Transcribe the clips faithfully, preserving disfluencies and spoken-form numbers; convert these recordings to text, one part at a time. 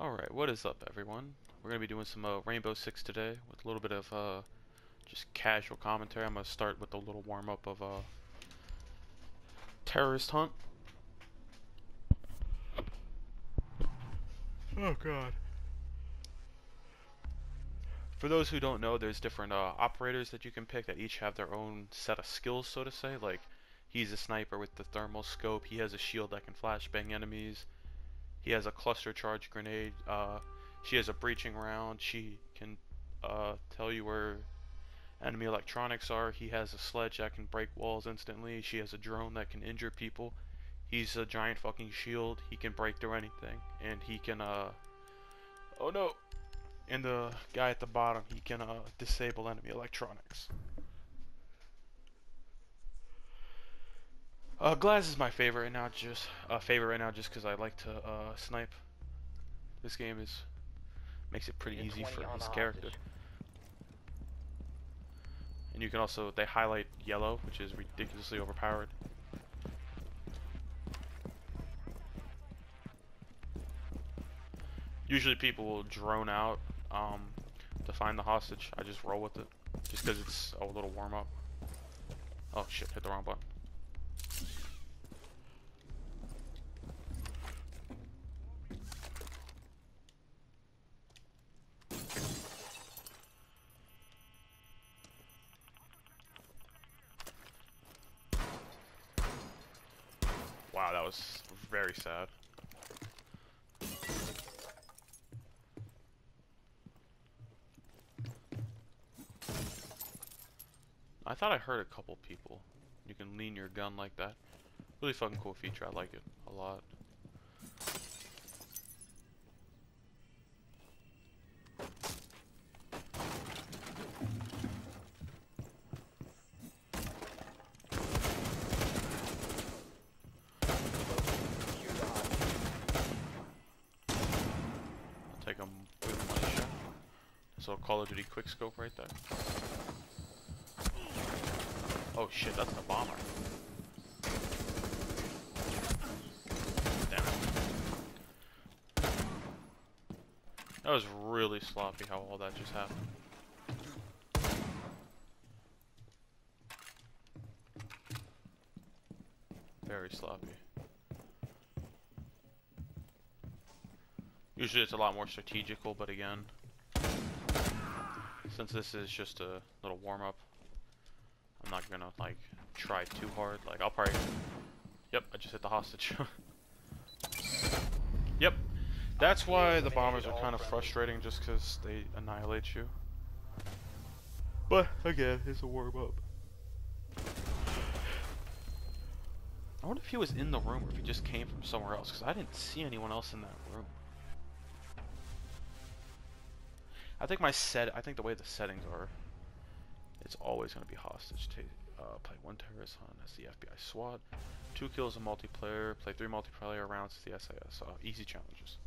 Alright, what is up everyone? We're going to be doing some uh, Rainbow Six today with a little bit of uh, just casual commentary. I'm going to start with a little warm-up of uh, Terrorist Hunt. Oh god. For those who don't know, there's different uh, operators that you can pick that each have their own set of skills, so to say. Like, he's a sniper with the thermal scope, he has a shield that can flashbang enemies, he has a cluster charge grenade, uh, she has a breaching round, she can uh, tell you where enemy electronics are, he has a sledge that can break walls instantly, she has a drone that can injure people, he's a giant fucking shield, he can break through anything, and he can, uh, oh no! And the guy at the bottom, he can uh, disable enemy electronics. Uh, Glass is my favorite right now, just uh, favorite right now, just because I like to uh, snipe. This game is makes it pretty easy for his character. And you can also they highlight yellow, which is ridiculously overpowered. Usually people will drone out um, to find the hostage. I just roll with it, just because it's a little warm up. Oh shit! Hit the wrong button. Wow, that was very sad. I thought I heard a couple people. You can lean your gun like that. Really fucking cool feature. I like it a lot. I'll take him with my shot. So Call of Duty quickscope right there. Oh shit, that's the bomber. Damn it. That was really sloppy how all that just happened. Very sloppy. Usually it's a lot more strategical, but again, since this is just a little warm-up, I'm not gonna like try too hard. Like I'll probably, yep, I just hit the hostage. Yep, that's why the bombers are kind of frustrating, just because they annihilate you. But again, it's a warm up. I wonder if he was in the room or if he just came from somewhere else, because I didn't see anyone else in that room. I think my set, I think the way the settings are, it's always going to be hostage. To uh, play one terrorist hunt as the F B I SWAT, two kills in multiplayer, play three multiplayer rounds as the S I S. Uh, easy challenges.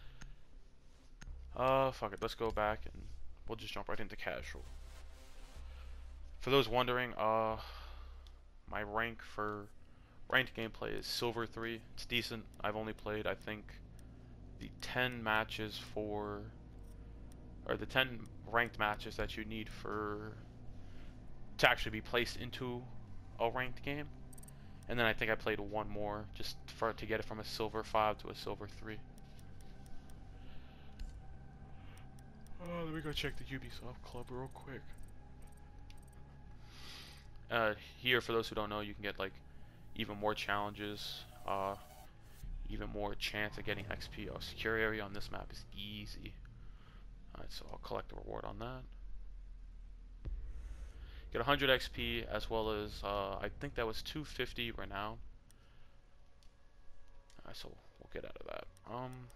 Uh, fuck it. Let's go back and we'll just jump right into casual. For those wondering, uh, my rank for ranked gameplay is silver three. It's decent. I've only played, I think, the ten matches for, or the ten ranked matches that you need for to actually be placed into a ranked game, and then I think I played one more just for to get it from a silver five to a silver three. Oh, let me go check the Ubisoft Club real quick. Uh, here, for those who don't know, you can get like even more challenges, uh, even more chance of getting X P. Oh, secure area on this map is easy. Alright, so I'll collect the reward on that. Get one hundred X P as well as, uh, I think that was two fifty renown. Alright, so we'll get out of that. Um,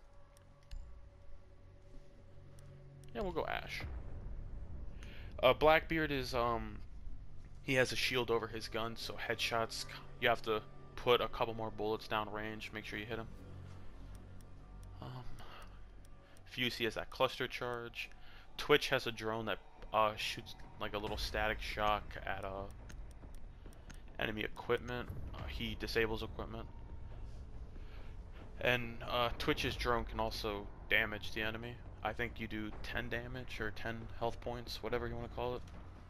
yeah, we'll go Ash. Uh, Blackbeard is, um, he has a shield over his gun, so headshots, you have to put a couple more bullets down range, make sure you hit him. Um, Fuse, he has that cluster charge. Twitch has a drone that uh, shoots like a little static shock at uh, enemy equipment. Uh, he disables equipment. And uh, Twitch's drone can also damage the enemy. I think you do ten damage or ten health points, whatever you want to call it.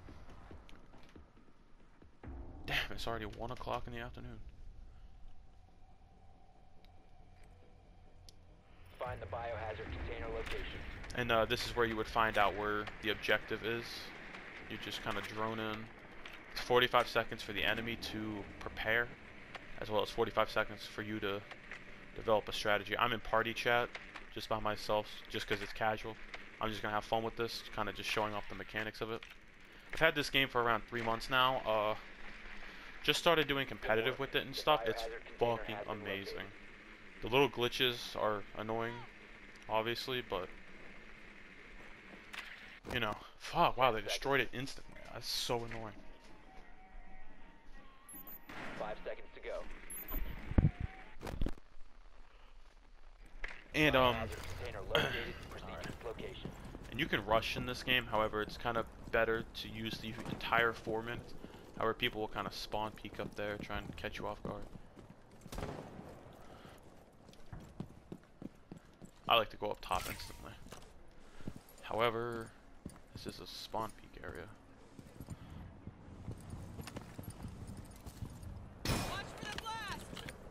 Damn, it's already one o'clock in the afternoon. Find the biohazard container location. And uh, this is where you would find out where the objective is. You just kind of drone in. It's forty-five seconds for the enemy to prepare, as well as forty-five seconds for you to develop a strategy. I'm in party chat, just by myself, just because it's casual. I'm just going to have fun with this, kind of just showing off the mechanics of it. I've had this game for around three months now. Uh, just started doing competitive with it and stuff. It's fucking amazing. The little glitches are annoying, obviously, but, you know, fuck, wow, they destroyed it instantly. That's so annoying. Five seconds to go. And, um, location. and you can rush in this game, however, it's kind of better to use the entire four minutes. However, people will kind of spawn peek up there, try and catch you off guard. I like to go up top instantly. However, this is a spawn peek area. Watch for the blast!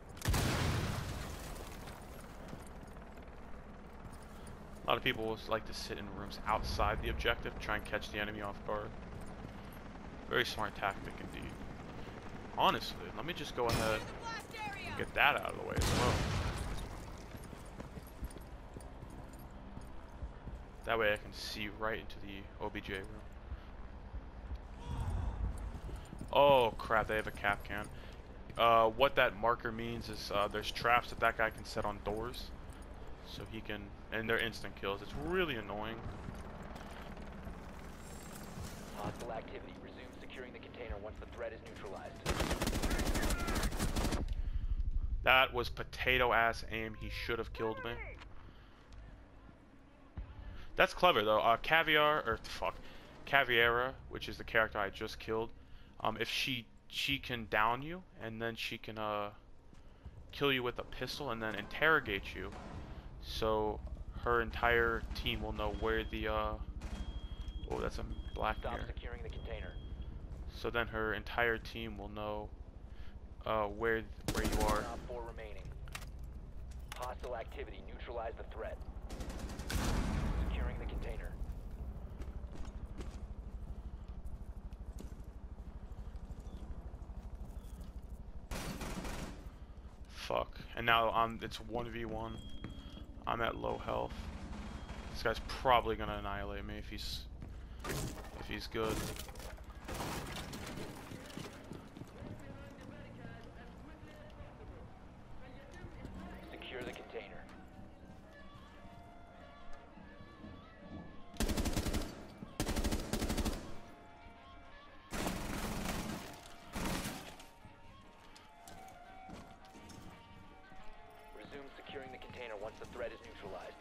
A lot of people like to sit in rooms outside the objective, try and catch the enemy off guard. Very smart tactic indeed. Honestly, let me just go ahead and get that out of the way as well. That way I can see right into the O B J room. Oh crap, they have a cap can. Uh, what that marker means is uh, there's traps that that guy can set on doors. So he can, and they're instant kills. It's really annoying. Hostile activity. Resume securing the container once the threat is neutralized. That was potato ass aim. He should have killed me. That's clever though. Uh, Caviar, or fuck, Caviera, which is the character I just killed. Um, if she she can down you, and then she can uh kill you with a pistol, and then interrogate you. So her entire team will know where the uh. Oh, that's a black Stop mirror. securing the container. So then her entire team will know uh where where you are. Top four remaining. Hostile activity. Neutralize the threat. Securing the container. Fuck. And now um it's one v one. I'm at low health. This guy's probably gonna annihilate me if he's if he's good. Secure the container. Resume securing the container once the threat is neutralized.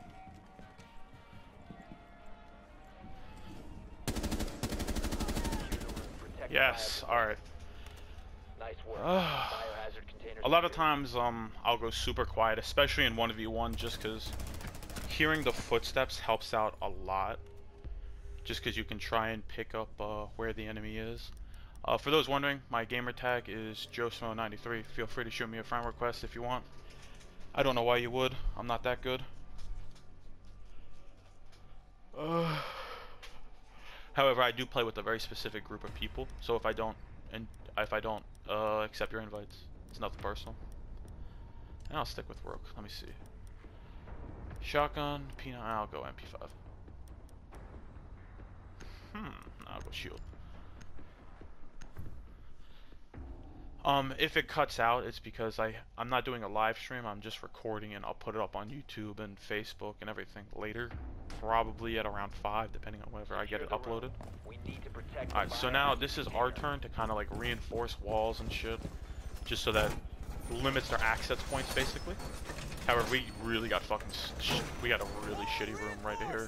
Yes, alright. Nice work. Biohazard container. A lot of times um I'll go super quiet, especially in one v one, just because hearing the footsteps helps out a lot. Just because you can try and pick up uh, where the enemy is. Uh, for those wondering, my gamer tag is Joe Smo ninety-three. Feel free to shoot me a friend request if you want. I don't know why you would. I'm not that good. Uh, however, I do play with a very specific group of people. So if I don't, and if I don't uh, accept your invites, it's nothing personal. And I'll stick with Rook. Let me see. Shotgun, Peanut. I'll go M P five. Hmm. I'll go shield. Um, if it cuts out, it's because I, I'm not doing a live stream, I'm just recording, and I'll put it up on YouTube and Facebook and everything later. Probably at around five, depending on whenever I get it uploaded. Alright, so now this is our turn to kind of like reinforce walls and shit. Just so that limits their access points, basically. However, we really got fucking... Sh we got a really shitty room right here.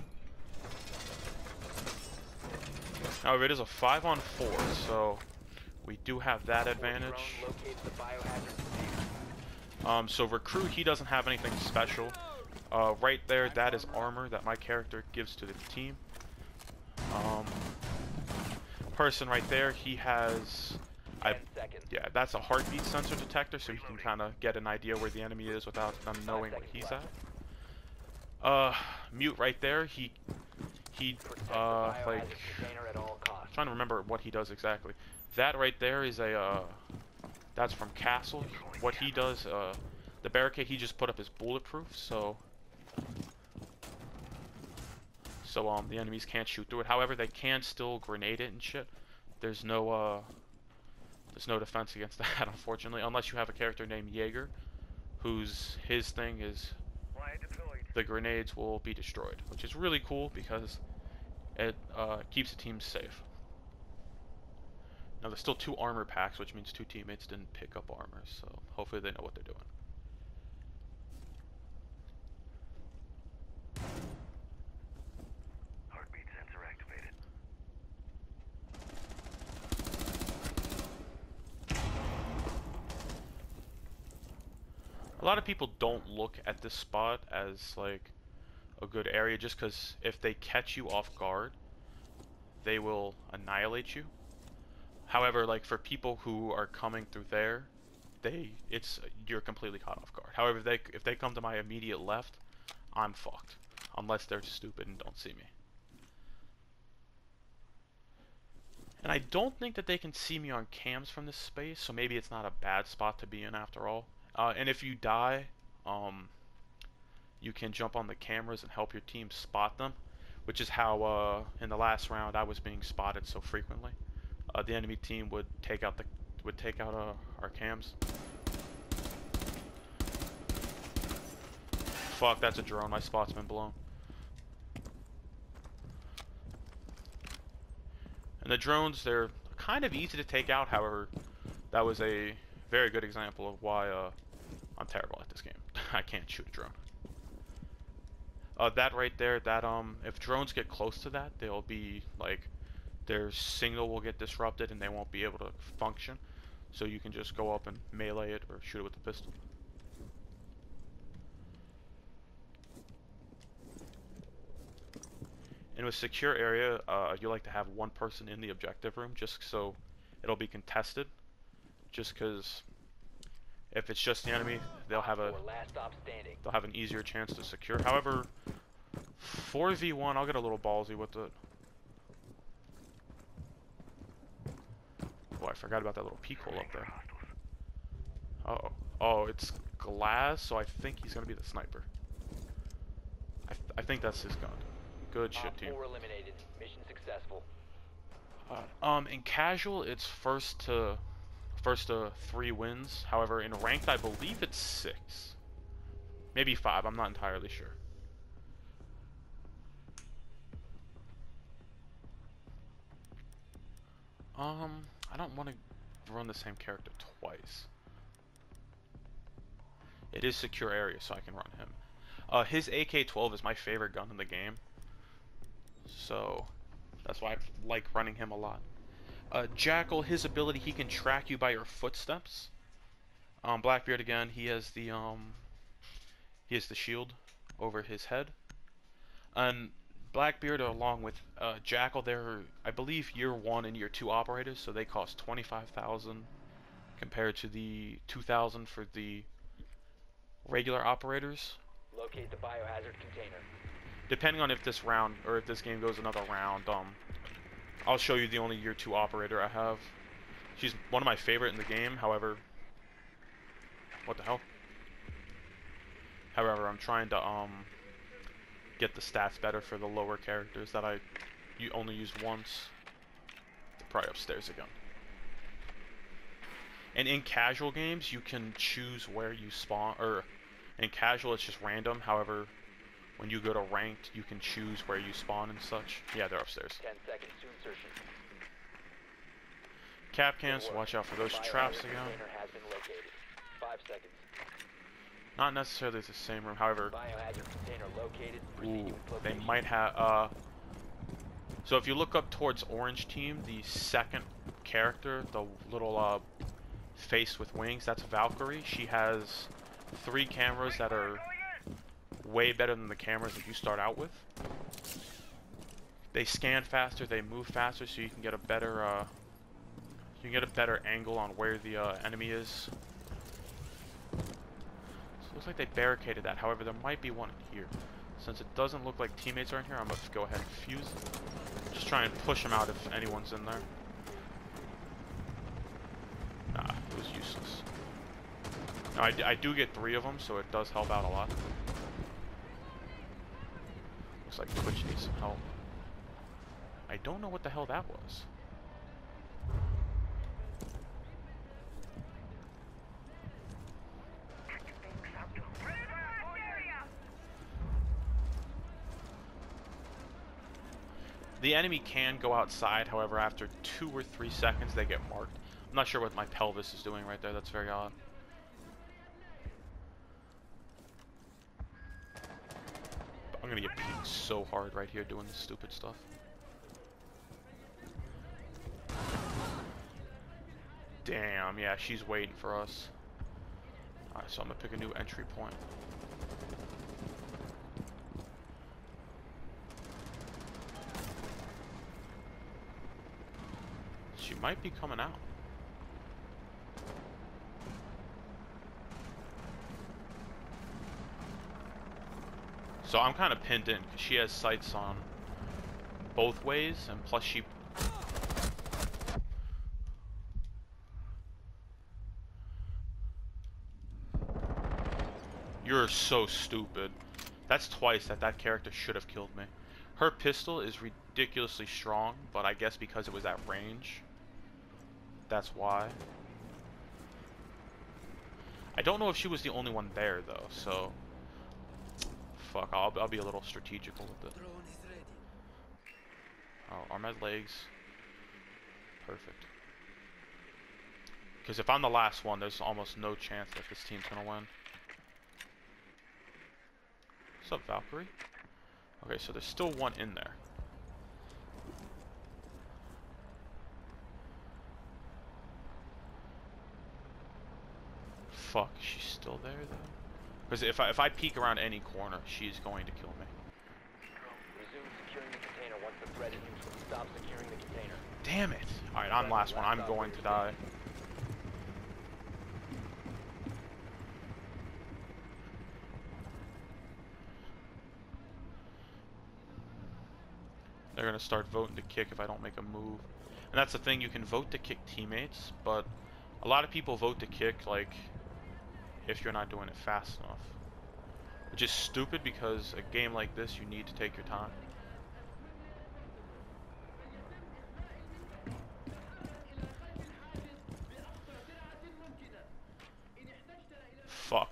However, it is a five on four, so... we do have that advantage. Um, so Recruit, he doesn't have anything special. Uh, right there, that is armor that my character gives to the team. Um, person right there, he has, I, Ten seconds. yeah, that's a heartbeat sensor detector, so you can kind of get an idea where the enemy is without them knowing where seconds he's left. at. Uh, mute right there, he, he, Protect the uh, biohazard like, container at all costs. trying to remember what he does exactly. That right there is a, uh, that's from Castle. What he does, uh, the barricade he just put up is bulletproof, so so um the enemies can't shoot through it. However, they can still grenade it and shit. There's no uh there's no defense against that, unfortunately, unless you have a character named Jaeger, whose his thing is the grenades will be destroyed, which is really cool because it uh, keeps the team safe. Now there's still two armor packs, which means two teammates didn't pick up armor, so hopefully they know what they're doing. Heartbeat sensor activated. A lot of people don't look at this spot as like a good area just because if they catch you off guard, they will annihilate you. However, like for people who are coming through there, they it's you're completely caught off guard. However, if they if they come to my immediate left, I'm fucked unless they're stupid and don't see me. And I don't think that they can see me on cams from this space, so maybe it's not a bad spot to be in after all. Uh, and if you die, um, you can jump on the cameras and help your team spot them, which is how uh, in the last round I was being spotted so frequently. Uh, the enemy team would take out the would take out uh, our cams. Fuck, that's a drone. My spot's been blown. And the drones, they're kind of easy to take out. However, that was a very good example of why uh, I'm terrible at this game. I can't shoot a drone. Uh, that right there, that um, if drones get close to that, they'll be like, their signal will get disrupted and they won't be able to function. So you can just go up and melee it or shoot it with the pistol. In a secure area, uh, you like to have one person in the objective room just so it'll be contested. Just because if it's just the enemy, they'll have a Last stop standing. they'll have an easier chance to secure. However, four v one, I'll get a little ballsy with it. Oh, I forgot about that little peek hole up there. Uh oh. Oh, it's glass, so I think he's gonna be the sniper. I, th I think that's his gun. Good shit, team. Four eliminated. Mission successful. Uh, um, in casual, it's first to first to three wins. However, in ranked, I believe it's six, maybe five. I'm not entirely sure. Um, I don't want to run the same character twice. It is secure area, so I can run him. Uh, his A K twelve is my favorite gun in the game, so that's why I like running him a lot. Uh, Jackal, his ability, he can track you by your footsteps. Um, Blackbeard again, he has the um, he has the shield over his head. And Blackbeard, along with uh, Jackal, they're I believe year one and year two operators, so they cost twenty-five thousand compared to the two thousand for the regular operators. Locate the biohazard container. Depending on if this round or if this game goes another round, um, I'll show you the only year two operator I have. She's one of my favorite in the game. However, what the hell? However, I'm trying to um get the stats better for the lower characters that I you only used once. They're probably upstairs again. And in casual games, you can choose where you spawn, or in casual it's just random. However, when you go to ranked, you can choose where you spawn and such. Yeah, they're upstairs. Ten seconds to insertion. Cap cans, so watch out for those Biohazard traps again. container has been located. Five seconds. Not necessarily the same room, however, Biohazard container located. ooh, Proceed with they location. might have, uh, so if you look up towards Orange Team, the second character, the little, uh, face with wings, that's Valkyrie. She has three cameras that are way better than the cameras that you start out with. They scan faster, they move faster, so you can get a better uh, you can get a better angle on where the uh, enemy is. So it looks like they barricaded that. However, there might be one in here. Since it doesn't look like teammates are in here, I'm gonna go ahead and fuse. Just try and push them out if anyone's in there. Nah, it was useless. Now, I, I do get three of them, so it does help out a lot. Looks like Twitch needs some help. I don't know what the hell that was. The enemy can go outside, however, after two or three seconds they get marked. I'm not sure what my pelvis is doing right there, that's very odd. But I'm gonna get peeked so hard right here doing this stupid stuff. Damn, yeah, she's waiting for us. Alright, so I'm gonna pick a new entry point. She might be coming out. So I'm kind of pinned in because she has sights on both ways, and plus she... You're so stupid. That's twice that that character should have killed me. Her pistol is ridiculously strong, but I guess because it was at range, that's why. I don't know if she was the only one there though, so fuck, I'll, I'll be a little strategical with it. Oh, armored legs. Perfect. Because if I'm the last one, there's almost no chance that this team's gonna win. What's up, Valkyrie? Okay, so there's still one in there. Fuck, she's still there though? Because if I, if I peek around any corner, she's going to kill me. Resume securing the container once the threat is neutral. Stop securing the container. Damn it! Alright, I'm last one. I'm going to die. They're gonna start voting to kick if I don't make a move. And that's the thing, you can vote to kick teammates, but a lot of people vote to kick, like, if you're not doing it fast enough. Which is stupid because a game like this, you need to take your time. Fuck.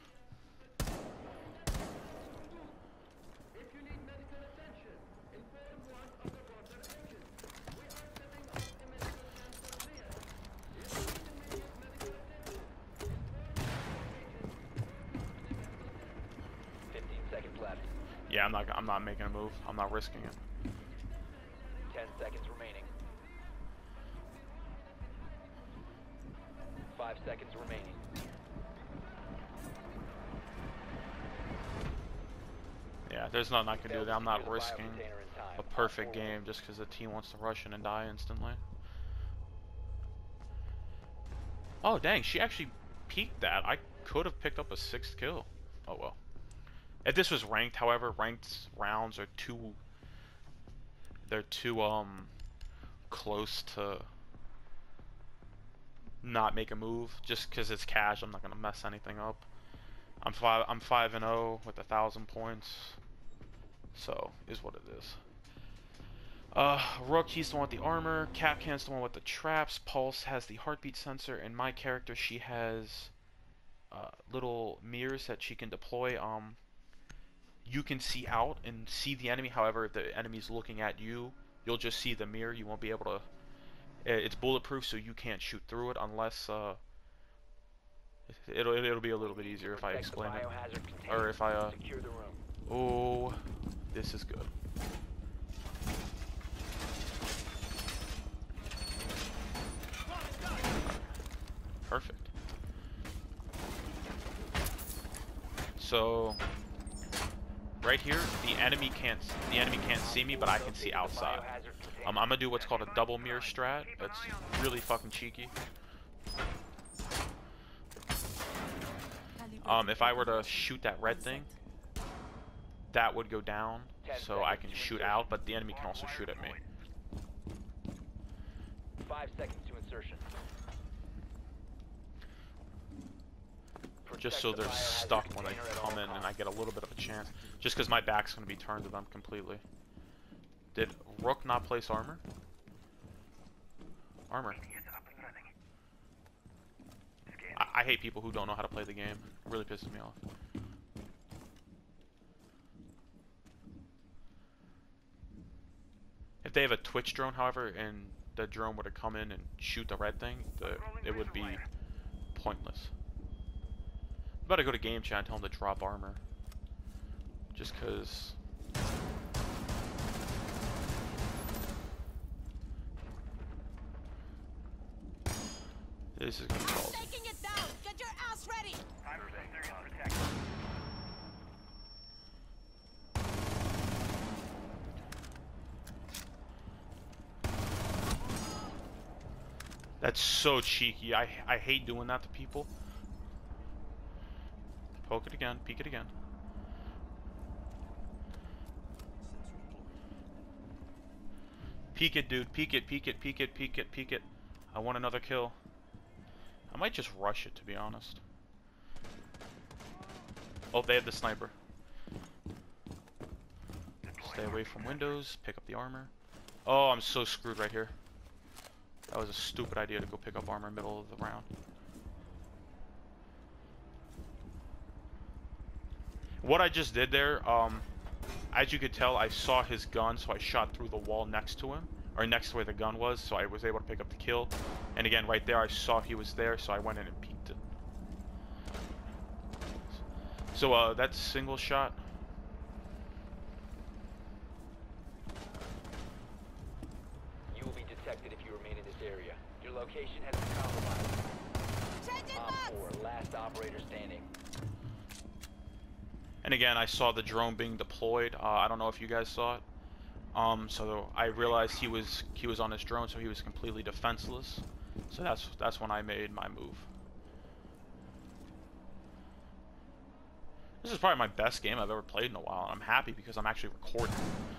Yeah, I'm not. I'm not making a move. I'm not risking it. Ten seconds remaining. Five seconds remaining. Yeah, there's nothing I can do there. I'm not risking a perfect game just because the team wants to rush in and die instantly. Oh dang, she actually peeked that. I could have picked up a sixth kill. Oh well. If this was ranked, however, ranked rounds are too, they're too um close to not make a move. Just because it's cash, I'm not gonna mess anything up. I'm five. I'm five and zero with a thousand points. So is what it is. Uh, Rook, he's the one with the armor. Capcan's the one with the traps. Pulse has the heartbeat sensor, and my character, she has uh, little mirrors that she can deploy. Um. You can see out and see the enemy. However, if the enemy's looking at you, you'll just see the mirror. You won't be able to... It's bulletproof, so you can't shoot through it unless... Uh, it'll, it'll be a little bit easier if I explain it. Or if I... Uh, oh, this is good. Perfect. So... right here, the enemy can't the enemy can't see me, but I can see outside. Um, I'm gonna do what's called a double mirror strat. It's really fucking cheeky. Um, if I were to shoot that red thing, that would go down, so I can shoot out, but the enemy can also shoot at me. Five seconds to insertion. Just so they're stuck when I come in and I get a little bit of a chance. Just because my back's going to be turned to them completely. Did Rook not place armor? Armor. I, I hate people who don't know how to play the game. It really pisses me off. If they have a Twitch drone, however, and the drone were to come in and shoot the red thing, the, it would be pointless. I'm about to go to game chat and tell them to drop armor. Just cause this is gonna be called. Taking it down. Get your ass ready. That's so cheeky. I I hate doing that to people. Poke it again, peek it again. Peek it, dude. Peek it, peek it, peek it, peek it, peek it. I want another kill. I might just rush it, to be honest. Oh, they have the sniper. Stay away from windows, pick up the armor. Oh, I'm so screwed right here. That was a stupid idea to go pick up armor in the middle of the round. What I just did there, um, as you could tell, I saw his gun, so I shot through the wall next to him, or next to where the gun was, so I was able to pick up the kill. And again, right there, I saw he was there, so I went in and peeked it. So, uh, that's single shot. You will be detected if you remain in this area. Your location has been compromised. Changing Op maps. four, last operator standing. And again, I saw the drone being deployed. Uh, I don't know if you guys saw it. Um, so I realized he was he was on his drone, so he was completely defenseless. So that's that's when I made my move. This is probably my best game I've ever played in a while, and I'm happy because I'm actually recording.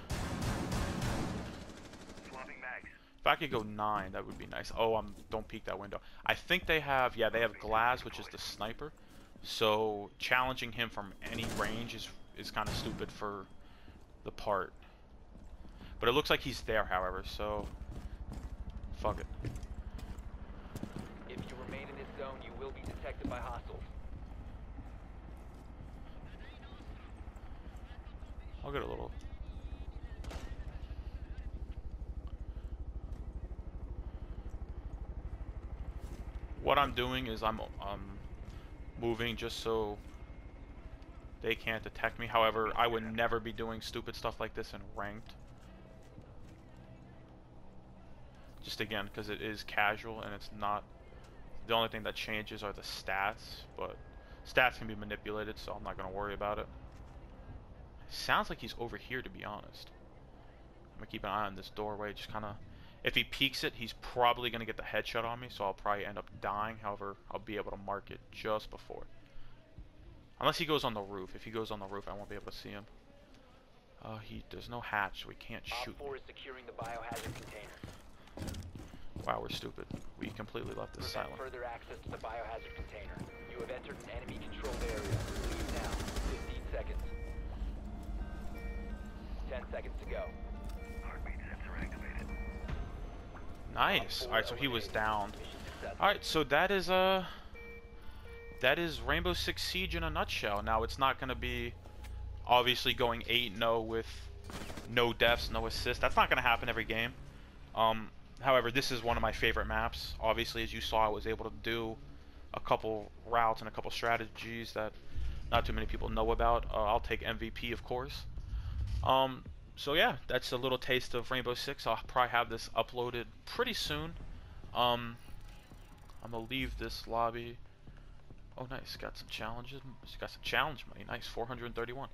If I could go nine, that would be nice. Oh, um, don't peek that window. I think they have, yeah, they have Glaz, which is the sniper. So challenging him from any range is is kind of stupid for the part. But it looks like he's there, however. So fuck it. If you remain in this zone, you will be detected by hostiles. I'll get a little. What I'm doing is I'm um. moving just so they can't detect me. However, I would never be doing stupid stuff like this in ranked. Just again, because it is casual and it's not... The only thing that changes are the stats, but stats can be manipulated, so I'm not going to worry about it. Sounds like he's over here, to be honest. I'm going to keep an eye on this doorway, just kind of... If he peeks it, he's probably going to get the headshot on me, so I'll probably end up dying. However, I'll be able to mark it just before. Unless he goes on the roof. If he goes on the roof, I won't be able to see him. Uh, he there's no hatch, so he can't shoot. Op four is securing the biohazard container. Wow, we're stupid. We completely left this Prevent silent. further access to the biohazard container. You have entered an enemy-controlled area. Leave now. fifteen seconds. ten seconds to go. Heartbeat sensor activated. Nice. All right, so he was down. All right, so that is uh that is Rainbow Six Siege in a nutshell. Now it's not gonna be obviously going eight and oh with no deaths, no assists. That's not gonna happen every game. Um, however, this is one of my favorite maps. Obviously, as you saw, I was able to do a couple routes and a couple strategies that not too many people know about. Uh, I'll take M V P, of course. Um, so yeah, that's a little taste of Rainbow Six. I'll probably have this uploaded pretty soon. Um, I'm gonna leave this lobby. Oh, nice. Got some challenges. Got some challenge money. Nice. four hundred thirty-one.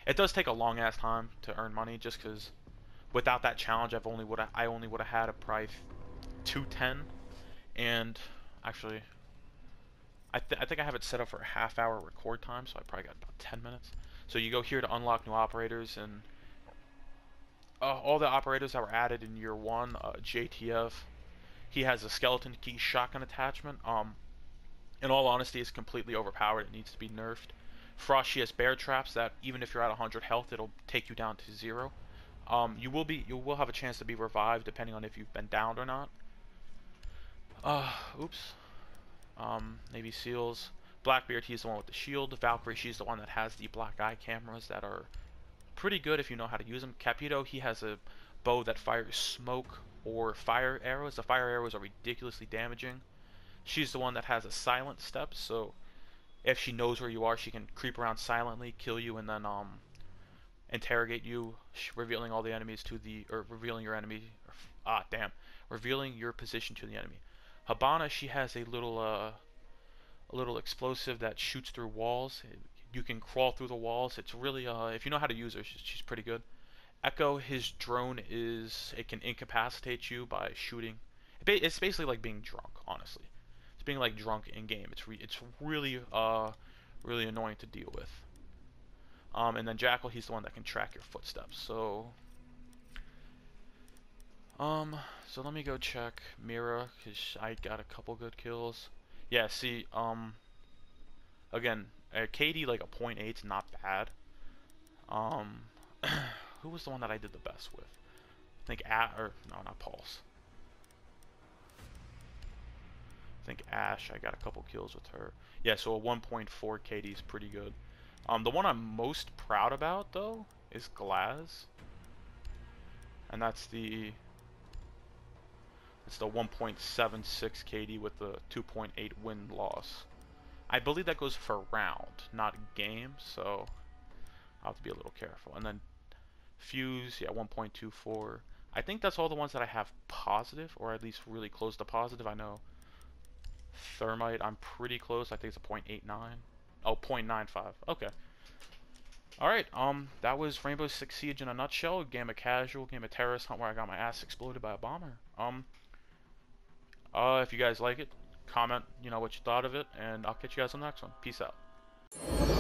It does take a long ass time to earn money, just because without that challenge, I've only would I only would have had a price two ten, and actually, I th I think I have it set up for a half hour record time, so I probably got about ten minutes. So you go here to unlock new operators, and uh, all the operators that were added in year one, uh, J T F, he has a skeleton key shotgun attachment. Um, in all honesty, it's completely overpowered. It needs to be nerfed. Frost, she has bear traps that even if you're at one hundred health, it'll take you down to zero. Um, you will be, you will have a chance to be revived depending on if you've been downed or not. Uh, oops. Um, Navy SEALs. Blackbeard, he's the one with the shield. Valkyrie, she's the one that has the black eye cameras that are pretty good if you know how to use them. Capito, he has a bow that fires smoke or fire arrows. The fire arrows are ridiculously damaging. She's the one that has a silent step, so if she knows where you are, she can creep around silently, kill you, and then um interrogate you, revealing all the enemies to the, or revealing your enemy, or, ah damn, revealing your position to the enemy. Habana, she has a little uh a little explosive that shoots through walls. You can crawl through the walls. It's really uh if you know how to use her, she's, she's pretty good. Echo, his drone is, it can incapacitate you by shooting. It's basically like being drunk, honestly. It's being like drunk in game. It's re it's really uh really annoying to deal with. Um, and then Jackal, he's the one that can track your footsteps. So, um, so let me go check Mira, cause I got a couple good kills. Yeah, see, um, again, uh, K D like a point eight's not bad. Um, who was the one that I did the best with? I think A or no, not Pulse. I think Ash. I got a couple kills with her. Yeah, so a one point four K D is pretty good. Um, the one I'm most proud about, though, is Glaz. And that's the... It's the one point seven six K D with the two point eight win loss. I believe that goes for round, not game, so I'll have to be a little careful. And then Fuse, yeah, one point two four. I think that's all the ones that I have positive, or at least really close to positive. I know Thermite, I'm pretty close. I think it's a point eight nine. Oh, point nine five. Okay. Alright, um, that was Rainbow Six Siege in a nutshell. Game of casual, game of terrorist hunt where I got my ass exploded by a bomber. Um, uh, if you guys like it, comment, you know, what you thought of it, and I'll catch you guys on the next one. Peace out.